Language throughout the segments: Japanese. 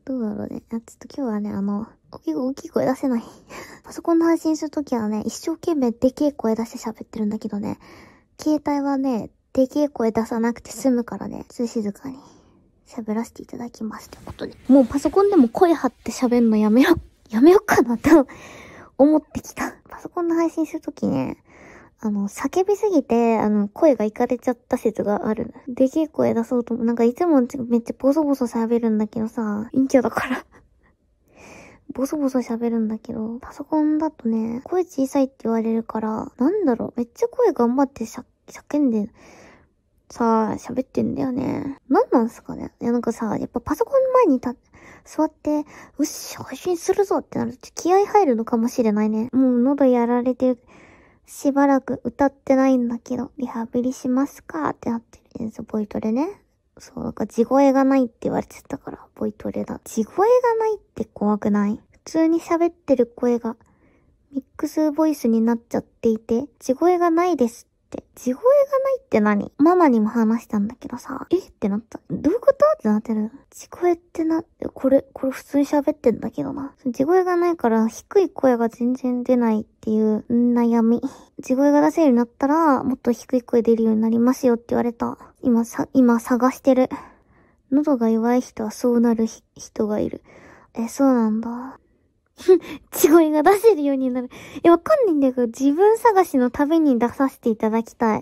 どうだろうね。ちょっと今日はね、大きい声出せない。パソコンの配信するときはね、一生懸命でけえ声出して喋ってるんだけどね、携帯はね、でけえ声出さなくて済むからね、静かに喋らせていただきますってことで。もうパソコンでも声張って喋んのやめよっかなと思ってきた。パソコンの配信するときね、叫びすぎて、声がいかれちゃった説がある。でけえ声出そうとなんかいつもめっちゃボソボソ喋るんだけどさ、陰キャだから。ボソボソ喋るんだけど、パソコンだとね、声小さいって言われるから、なんだろう、めっちゃ声頑張って叫んで、さあ、喋ってんだよね。なんなんすかね。いやなんかさ、やっぱパソコンの前に座って、よし、配信するぞってなると気合入るのかもしれないね。もう喉やられてる。しばらく歌ってないんだけど、リハビリしますかってなってる。ボイトレね。そう、なんか地声がないって言われてたから、ボイトレだ。地声がないって怖くない？普通に喋ってる声が、ミックスボイスになっちゃっていて、地声がないですって。地声がないって何？ママにも話したんだけどさ、ってなった。どういうことってなってる。地声ってこれ普通に喋ってんだけどな。地声がないから低い声が全然出ないっていう悩み。地声が出せるようになったら、もっと低い声出るようになりますよって言われた。今探してる。喉が弱い人はそうなる人がいる。そうなんだ。地声が出せるようになる。わかんないんだけど、自分探しのために出させていただきたい。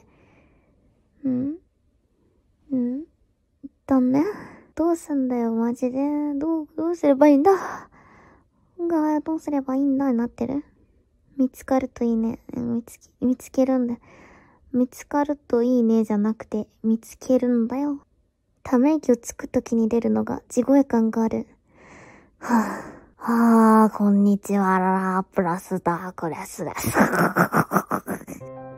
一旦ね。どうすんだよ、マジで。どうすればいいんだ。どうすればいいんだになってる。見つかるといいね。見つけるんだよ。見つかるといいねじゃなくて、見つけるんだよ。ため息をつくときに出るのが地声感がある。こんにちは、ラプラスダークレスです。